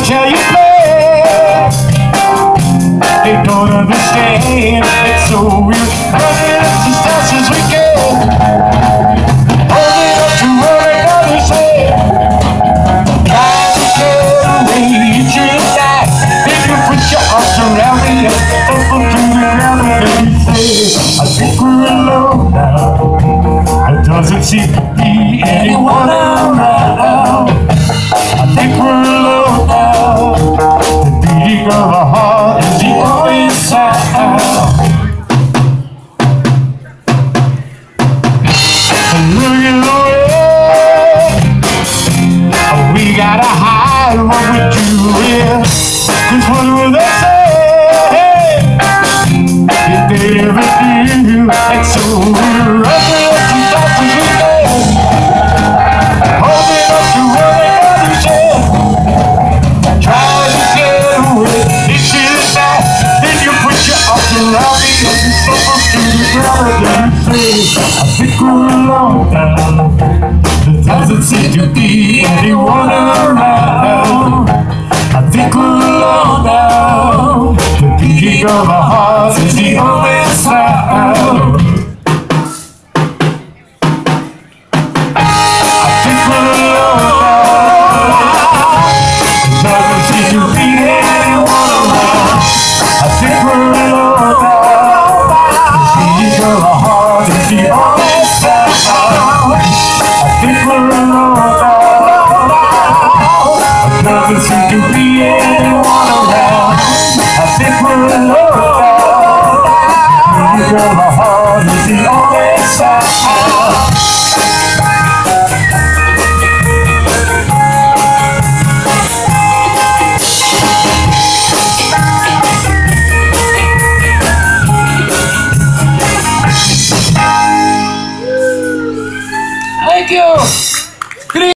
shall you play? They don't understand, it's so weird. Running up as fast as we can, holding up to what another said. Trying to get away, you should die. Then you put your arms around me and tumble to the ground and you say, I think we're alone now. There doesn't seem to be anyone around. I think we're alone now. The beating of our heart is the only sound. Look at the way we gotta hide what we do here. 'Cause what will they say if they ever do? And so we're running up to top as we can, holding up to what another said. Trying to get away, it's your night. Then you put your arms around me and you suffer to the ground and you say, I think we're alone now. There doesn't seem to be anyone around. I think we're alone now. The beating of our hearts is the only sound. I think we're alone now. There doesn't seem to be anyone around. I think we're alone now. The beating of our hearts is the only sound. I think we're alone now. There doesn't seem